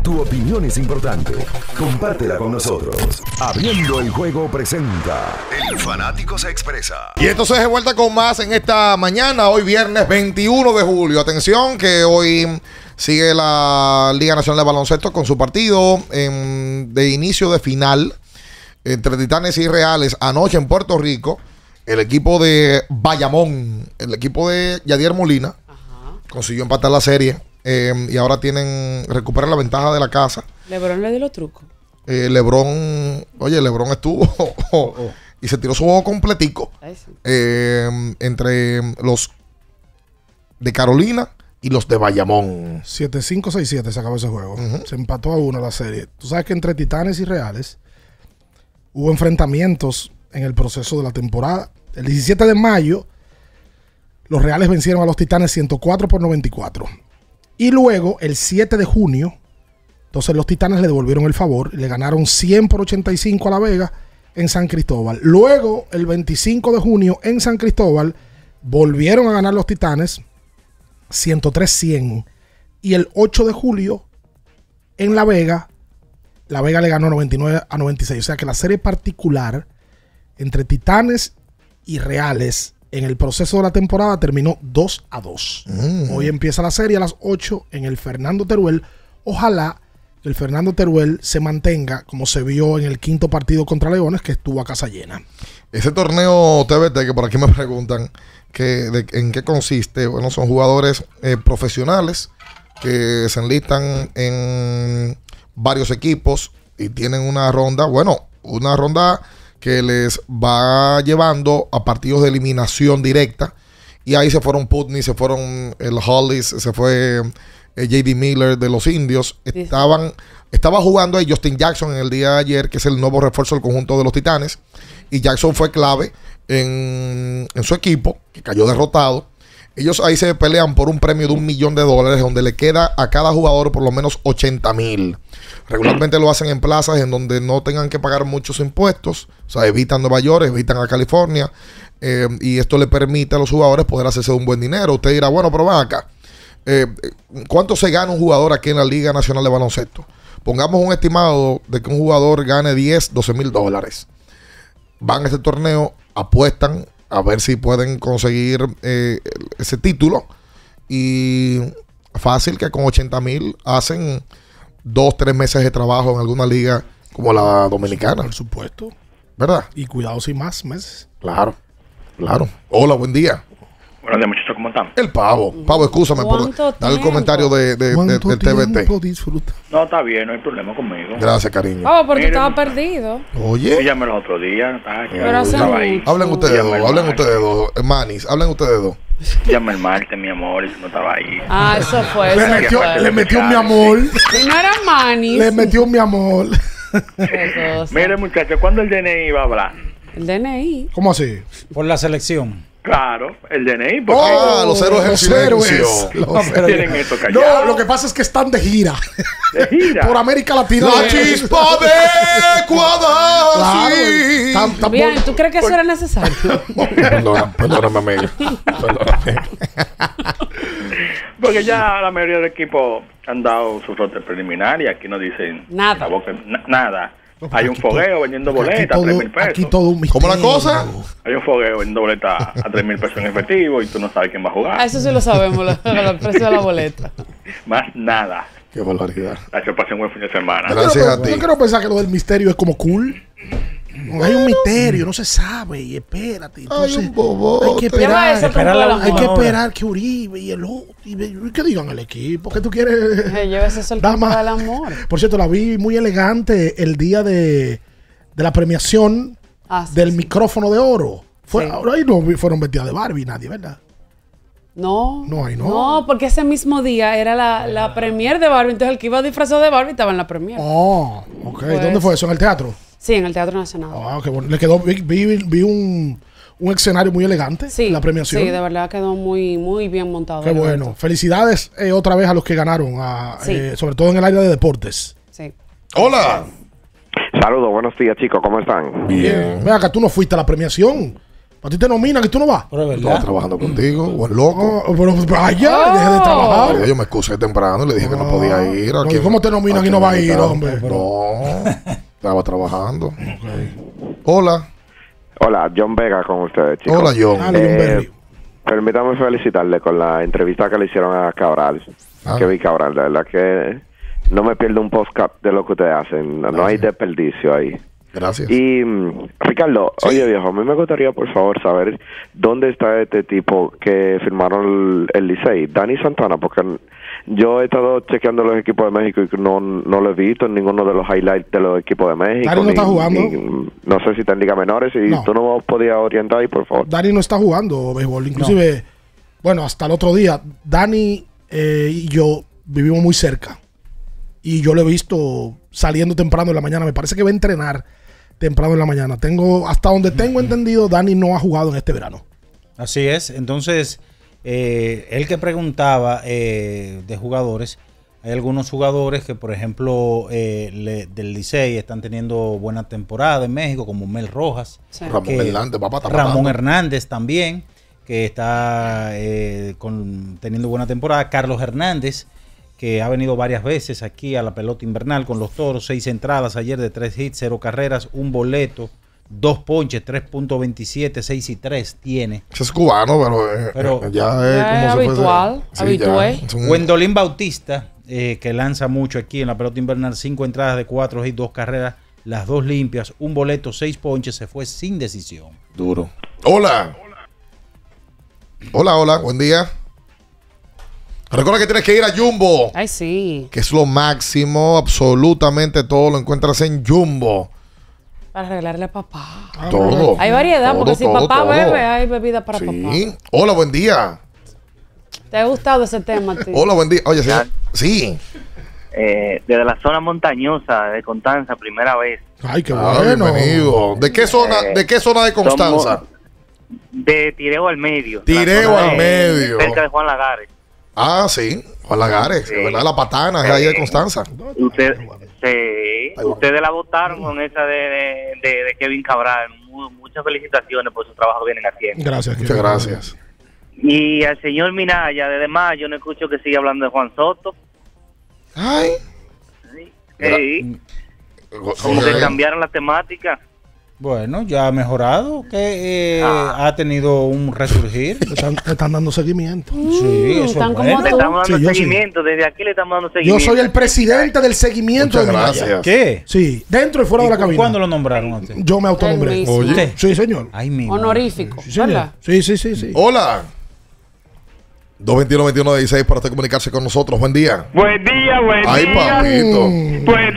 Tu opinión es importante. Compártela con nosotros. Abriendo el juego presenta El Fanático se expresa. Y esto se de vuelta con más en esta mañana, hoy viernes 21 de julio. Atención que hoy sigue la Liga Nacional de Baloncesto con su partido de inicio de final entre Titanes y Reales anoche en Puerto Rico. El equipo de Bayamón, el equipo de Yadier Molina, consiguió empatar la serie. Y ahora recuperan la ventaja de la casa. LeBron le dio los trucos. LeBron estuvo y se tiró su juego completico entre los de Carolina y los de Bayamón. 7-5, 6-7 se acabó ese juego. Se empató a 1 la serie. Tú sabes que entre Titanes y Reales hubo enfrentamientos en el proceso de la temporada. El 17 de mayo, los Reales vencieron a los Titanes 104-94. Y luego, el 7 de junio, entonces los Titanes le devolvieron el favor y le ganaron 100-85 a La Vega en San Cristóbal. Luego, el 25 de junio, en San Cristóbal, volvieron a ganar los Titanes 103-100. Y el 8 de julio, en La Vega le ganó 99-96. O sea que la serie particular entre Titanes y Reales en el proceso de la temporada terminó 2-2. Hoy empieza la serie a las 8 en el Fernando Teruel. Ojalá que el Fernando Teruel se mantenga como se vio en el quinto partido contra Leones, que estuvo a casa llena. Ese torneo TBT, que por aquí me preguntan en qué consiste. Bueno, son jugadores profesionales que se enlistan en varios equipos y tienen una ronda que les va llevando a partidos de eliminación directa. Y ahí se fueron Putney, se fueron el Hollis, se fue J.D. Miller de los Indios. Estaba jugando ahí Justin Jackson en el día de ayer, que es el nuevo refuerzo del conjunto de los Titanes. Y Jackson fue clave en su equipo, que cayó derrotado. Ellos ahí se pelean por un premio de $1 millón, donde le queda a cada jugador por lo menos 80,000. Regularmente lo hacen en plazas en donde no tengan que pagar muchos impuestos. O sea, evitan Nueva York, evitan a California. Y esto le permite a los jugadores poder hacerse un buen dinero. Usted dirá, bueno, pero ven acá. ¿Cuánto se gana un jugador aquí en la Liga Nacional de Baloncesto? Pongamos un estimado de que un jugador gane $12,000. Van a este torneo, apuestan a ver si pueden conseguir ese título. Y fácil que con 80,000 hacen 2-3 meses de trabajo en alguna liga como la dominicana. Por supuesto. ¿Verdad? Y cuidado sin más meses. Claro. Hola, buen día. Buenos días, muchachos, ¿cómo están? El Pavo, excúsame por dar el comentario del TBT. Disfruta? No, está bien, no hay problema conmigo. Gracias, cariño. Oh, porque estaba perdido. Oye. Llámame los otros días. Pero estaba ahí. Hablen ustedes dos, Manis, hablen ustedes dos. Llama el martes, mi amor, y tú no estaba ahí. Eso fue. Le metió un mi amor. Y no era Manis. Le metió un mi amor. Mire, muchachos, ¿cuándo el DNI va a hablar? El DNI. ¿Cómo así? Por la selección. Claro, el DNI. Porque los héroes en silencio. tienen esto callado. No, lo que pasa es que están de gira. ¿De gira? Por América Latina. La chispa de Ecuador. Claro. Sí. Bien, ¿tú crees que eso era necesario? Perdóname, amigo. Porque ya la mayoría del equipo han dado su rote preliminar y aquí no dicen Nada. Nada. Hay un fogueo vendiendo boletas a 3,000 pesos. Aquí todo un misterio. ¿Cómo la cosa? Hay un fogueo vendiendo boletas a 3,000 pesos en efectivo y tú no sabes quién va a jugar. Eso sí lo sabemos, el precio de la boleta. Más nada. Qué barbaridad. Yo pasé un buen fin de semana. Gracias a ti. Yo quiero pensar que lo del misterio es como cool. Hay un misterio, no se sabe. Y espérate. Entonces, hay un bobote. hay que esperar. Hay que esperar que Uribe y el otro. Y que digan el equipo. ¿Qué tú quieres? Llévese eso el Dama. del amor. Por cierto, la vi muy elegante el día de la premiación del micrófono de oro. Ahí no fueron vestidas de Barbie nadie, ¿verdad? No. No, porque ese mismo día era la premier de Barbie. Entonces el que iba disfrazado de Barbie estaba en la premier. Oh, ok. Pues, ¿dónde fue eso? ¿En el teatro? Sí, en el Teatro Nacional. Ah, qué bueno. Le quedó, vi un escenario muy elegante. Sí, la premiación. Sí, de verdad quedó muy, muy bien montado. Qué bueno. Evento. Felicidades otra vez a los que ganaron, sobre todo en el área de deportes. Sí. Hola. Saludos, buenos días, chicos, ¿cómo están? Bien. Vea que tú no fuiste a la premiación. A ti te nominan y tú no vas. Pero es Estaba verdad. trabajando contigo, o el loco. Pero vaya, deje de trabajar. Yo me excusé temprano y le dije que no podía ir. No, ¿A ¿y quién- cómo te nominan a y no quién va a ir, invitaron? hombre? No, estaba trabajando. Hola. Hola, John Vega con ustedes, chicos. Hola, John. Dale, John Berry. Permítame felicitarle con la entrevista que le hicieron a Cabral. Kevin Cabral, de verdad que no me pierdo un podcast de lo que ustedes hacen. No hay desperdicio ahí. Gracias. Y Ricardo, oye viejo, a mí me gustaría por favor saber dónde está este tipo que firmaron el Licey, Dani Santana, porque yo he estado chequeando los equipos de México y no lo he visto en ninguno de los highlights de los equipos de México. Dani no está jugando. No sé si está en Liga Menores, y No. tú no me podías orientar ahí, por favor. Dani no está jugando béisbol. Inclusive, bueno, hasta el otro día, Dani y yo vivimos muy cerca. Y yo lo he visto saliendo temprano en la mañana. Me parece que va a entrenar temprano en la mañana. Hasta donde tengo entendido, Dani no ha jugado en este verano. Así es. Entonces, él que preguntaba de jugadores, hay algunos jugadores que, por ejemplo, del Licey están teniendo buena temporada en México, como Mel Rojas. Sí. Ramón que- Hernández, papá, está Ramón matando. Hernández también, que está teniendo buena temporada. Carlos Hernández, que ha venido varias veces aquí a la pelota invernal con los Toros, 6 entradas ayer de 3 hits, 0 carreras, un boleto, 2 ponches, 3.27, 6 y 3 tiene. Ese es cubano, pero Pero- ya es Ya como es si fuese- habitual, Sí, habitué. ya, es un- Wendolín Bautista, que lanza mucho aquí en la pelota invernal, 5 entradas de 4 hits, 2 carreras, las 2 limpias, un boleto, 6 ponches, se fue sin decisión. Duro. Hola. Hola, buen día. Recuerda que tienes que ir a Jumbo, Ay, sí. que es lo máximo, absolutamente todo lo encuentras en Jumbo. Para arreglarle a papá. Todo. Hay variedad, porque si todo, papá todo. bebe, hay bebida para papá. Sí. Hola, buen día. ¿Te ha gustado ese tema a ti? Hola, buen día. Oye, señor. Sí. Desde la zona montañosa de Constanza, primera vez. Ay, qué Ah, bueno. bienvenido. ¿De qué zona de Constanza? De Tireo al Medio. Tireo La zona al Medio. Cerca de Juan Lagares. Ah, sí. Juan Lagares, Sí. ¿verdad? La patana, es ahí de Constanza. Ustedes la votaron con esa de Kevin Cabral. Muchas felicitaciones por su trabajo que vienen haciendo. Gracias. Muchas gracias. Y al señor Minaya, desde mayo no escucho que siga hablando de Juan Soto. Ay. Sí, como que cambiaron la temática. Bueno, ya ha mejorado, que ha tenido un resurgir. Le están dando seguimiento. Sí, eso están es como bueno. Le estamos Sí, dando yo sí. seguimiento, desde aquí le estamos dando Yo seguimiento. soy el presidente del seguimiento Muchas de Minaya. gracias. ¿Qué? Sí, dentro y fuera de la cabina. ¿Cuándo lo nombraron a usted? Yo me autonombré. El mismo. Oye. ¿Usted? Sí, señor. Ay, mi Honorífico, Sí, señor. ¿verdad? Sí. Hola. 221-2116 para usted comunicarse con nosotros. Buen día. Buen día, buen Ay, día. papito. Buen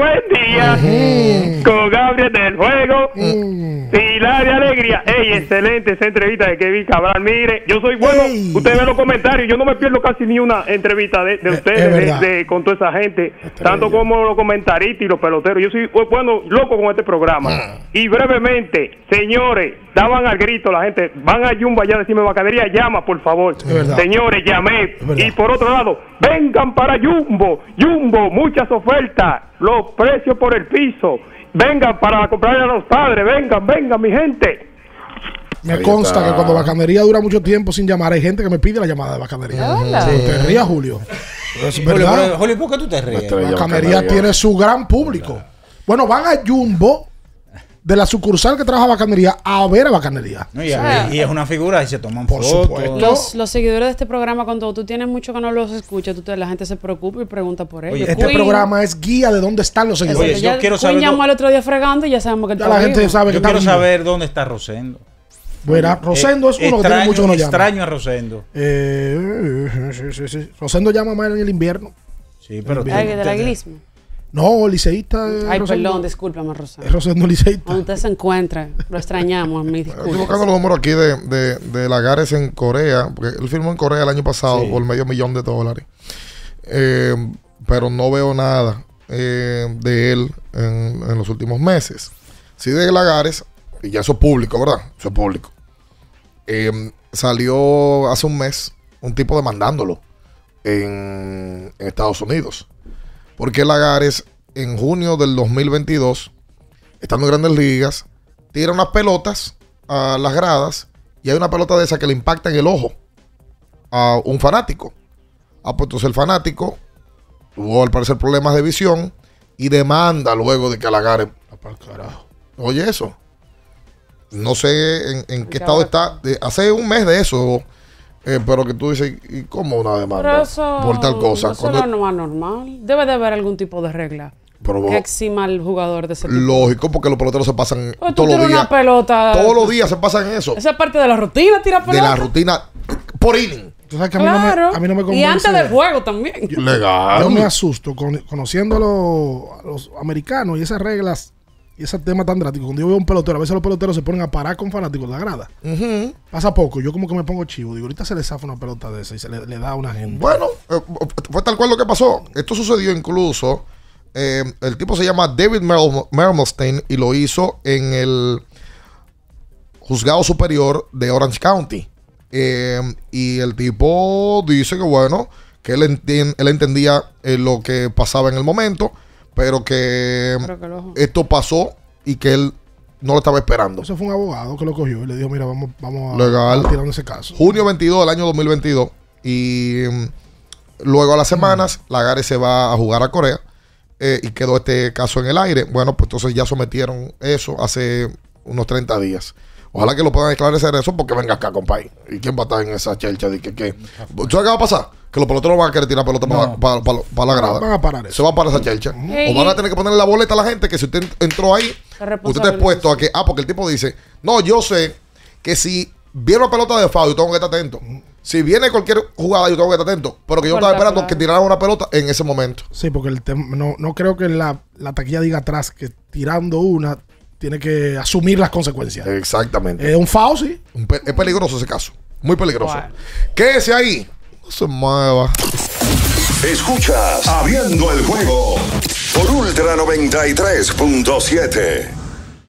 día. Con Gabriel del Juego. Hilaria Alegría. Ey, excelente esa entrevista de Kevin Cabral. Mire, yo soy bueno. Ey. Ustedes ven los comentarios. Yo no me pierdo casi ni una entrevista de es ustedes verdad. con toda esa gente. Tanto como los comentaristas y los peloteros. Yo soy, bueno, loco con este programa. Y brevemente, señores, daban al grito la gente. Van a Jumbo allá a decirme bacanería. Llama, por favor. verdad. Señores, llamé. Es verdad. Y por otro lado, vengan para Jumbo. Jumbo, muchas ofertas. Los precios por el piso. Vengan para comprarle a los padres. Vengan, mi gente. Me Ahí consta está. que cuando Bacanería dura mucho tiempo sin llamar, hay gente que me pide la llamada de Bacanería. Hola. Sí, te rías, Julio. Es Julio, verdad. Julio, ¿por qué tú te ríes? Estrella. Bacanería tiene su gran público. Bueno, van a Jumbo de la sucursal que trabaja Bacanería a ver a Bacanería. No, y es una figura y se toman Por fotos. supuesto. Los seguidores de este programa, cuando tú tienes mucho que no los escuchas, la gente se preocupa y pregunta por ellos. Oye, Este Queen, programa es guía de dónde están los exacto, seguidores. Oye, yo ya quiero Queen saber llamó dó- el otro día fregando y ya sabemos que él Ya está la gente vivo. sabe que Yo está quiero vivo. saber dónde está Rosendo. Bueno, Rosendo es uno que tiene mucho que no llama. Extraño a Rosendo. Sí. Rosendo llama más en el invierno. Sí, pero Ay, del aguilismo. No, liceísta. Ay, Rosendo. perdón, discúlpame, Rosa. Es Rosendo liceísta. Cuando usted se encuentra, lo extrañamos, mi Estoy disculpas. buscando los números aquí de Lagares en Corea, porque él firmó en Corea el año pasado por $500,000. Pero no veo nada de él en los últimos meses. Sí, de Lagares, y ya eso es público, ¿verdad? Eso es público. Salió hace un mes un tipo demandándolo en Estados Unidos. Porque Lagares, en junio del 2022, estando en Grandes Ligas, tira unas pelotas a las gradas y hay una pelota de esa que le impacta en el ojo a un fanático. Pues entonces el fanático tuvo al parecer problemas de visión y demanda luego de que la agarren. Oye, eso. No sé en qué estado está. Hace un mes de eso. Pero que tú dices, ¿y cómo una demanda? Por tal cosa. Eso no es normal. Debe de haber algún tipo de regla que exima al jugador de ese tipo. Lógico, porque los peloteros se pasan pues todos los días. Una pelota. Todos los días se pasan eso. Esa es parte de la rutina, tirar pelota. De la rutina por inning. Tú sabes que a mí no me convence. Y antes del juego también. Legal. Yo me asusto conociendo a los americanos y esas reglas y ese tema tan drástico. Cuando yo veo un pelotero, a veces los peloteros se ponen a parar con fanáticos de la grada. Pasa poco, yo como que me pongo chivo. Digo, ahorita se le zafa una pelota de esa y se le da a una gente. Bueno, fue tal cual lo que pasó. Esto sucedió incluso. El tipo se llama David Mermelstein y lo hizo en el juzgado superior de Orange County. Y el tipo dice que bueno, que él entendía lo que pasaba en el momento, pero que esto pasó y que él no lo estaba esperando. Eso fue un abogado que lo cogió y le dijo, mira, vamos Legal. a tirar ese caso. Junio 22 del año 2022 y luego a las semanas la Gare se va a jugar a Corea y quedó este caso en el aire. Bueno, pues entonces ya sometieron eso hace unos 30 días. Ojalá que lo puedan esclarecer eso porque venga acá, compadre. ¿Y quién va a estar en esa chelcha? ¿Sabes qué va a pasar? Que los peloteros van a querer tirar pelota para la grada. Van a parar eso. Se va a parar esa chelcha. O van a tener que ponerle la boleta a la gente que si usted entró ahí, usted está expuesto a que... porque el tipo dice, no, yo sé que si viene una pelota de foul, yo tengo que estar atento. Si viene cualquier jugada, yo tengo que estar atento. Pero que yo estaba esperando que tiraran una pelota en ese momento. Sí, porque no creo que la taquilla diga atrás que tirando una... tiene que asumir las consecuencias. Exactamente. Es un foul, sí. Es peligroso ese caso. Muy peligroso. Bueno. Quédese ahí. No se mueva. Escuchas Abriendo el Juego por Ultra 93.7.